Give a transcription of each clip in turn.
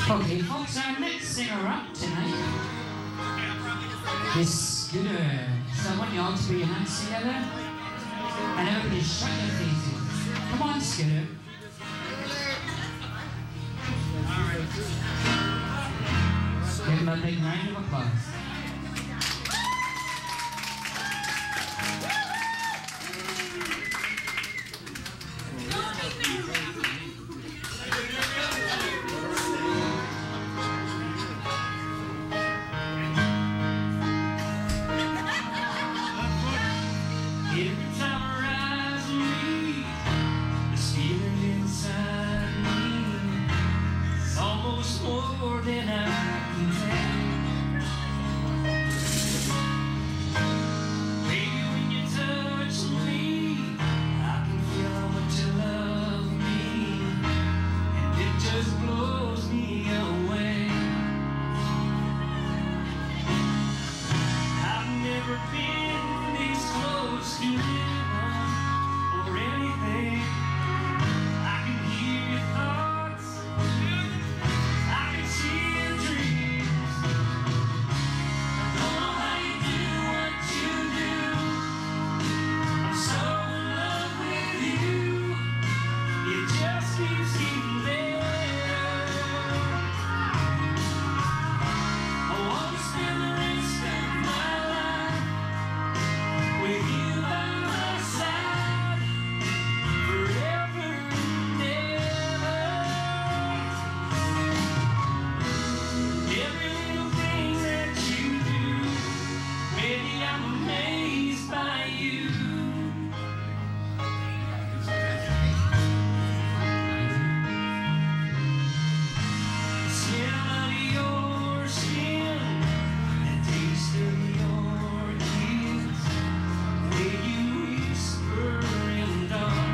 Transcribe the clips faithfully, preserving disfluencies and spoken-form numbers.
Okay, folks, our next singer up tonight is Scooter. So I want you all to put your hands together and everybody shut your faces. Come on, Scooter. Give him a big round of applause. Every time I rise and read, this feeling inside me is almost more than I can take. Baby, when you touch me, I can feel how much you love me, and it just blows me away. I've never been this close to anyone or anything. I can hear your thoughts, I can see your dreams. I don't know how you do what you do. I'm so in love with you. It just keeps getting better. I want to spend the rest of my life with you by my side, forever and ever. Every little thing that you do, baby, I'm amazed by you. The smell of your skin, the taste of your kiss, way you whisper in the dark,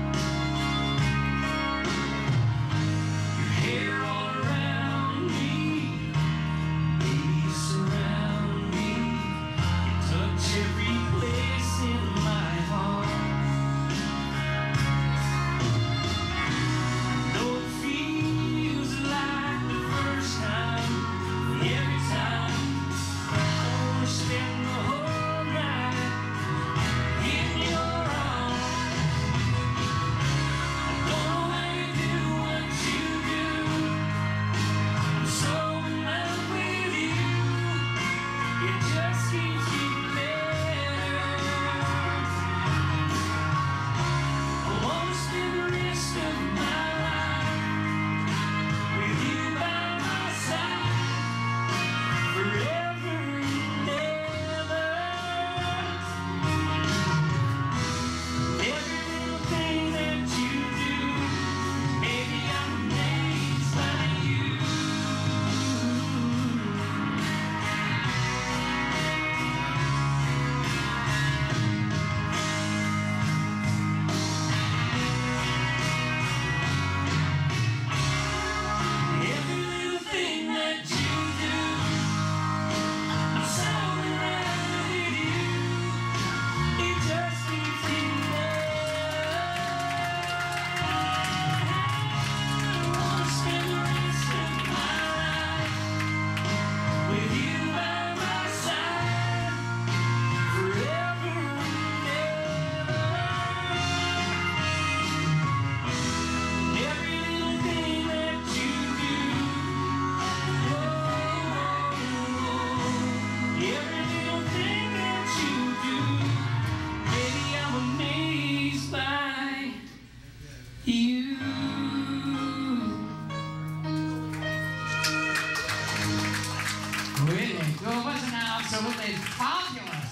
your hair all around me, baby, you surround me, you touch every place in my heart. Though it feels like the first time, every time I wanna spend the whole night in your arms. I don't know how you do what you do. I'm so in love with you. It just keeps getting better. I wanna spend the rest of my life with you by my side, forever and ever. Every little thing that you do, baby, I'm amazed by you. Every little thing that you do, I'm so in love with you. It just keeps getting better. I wanna spend the rest of my life with you by my side, forever and ever. Every little thing that you do, oh, every little thing that you do, baby, I'm amazed by you. Really cool, wasn't that absolutely fabulous?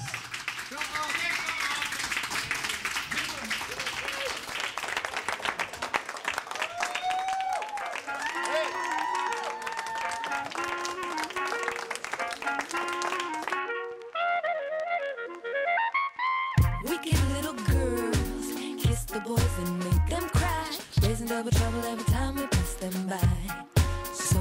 Wicked little girls kiss the boys and make them cry, raising double trouble every time we pass them by.